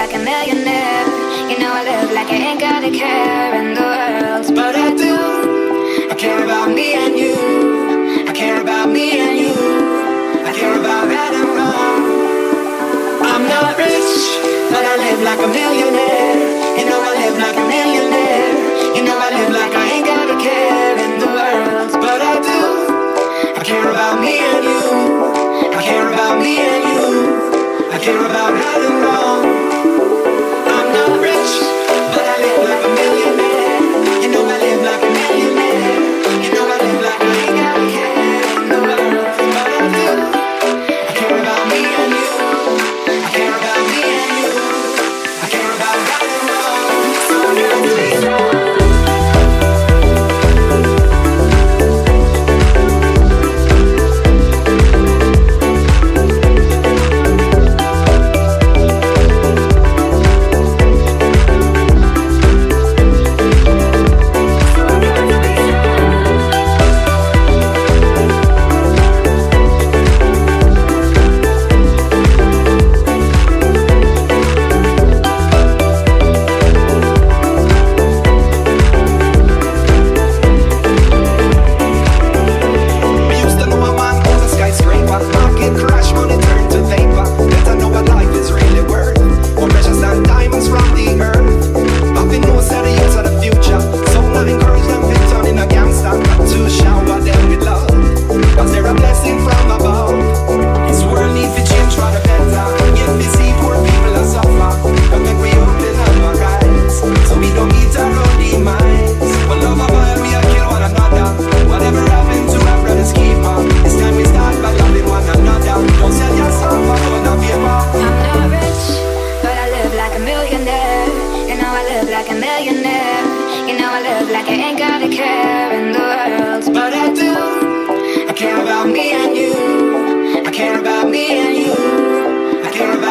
like a millionaire. You know I live like I ain't got a care in the world, but I do. I care about me and you. I care about me and you. I care about right and wrong. I'm not rich, but I live like a millionaire. You know I live like a millionaire. You know I live like I ain't got a care in the world, but I do. I care about me and you. I care about me and you. I care about right and wrong. I'm not rich, but I live like a millionaire. You know I live like a millionaire. You know I live like I ain't got a care in the world, but I do. I care about me and you. I care about me and you. I care about right and wrong. So I'm gonna be strong.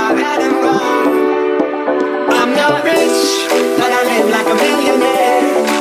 Like a millionaire.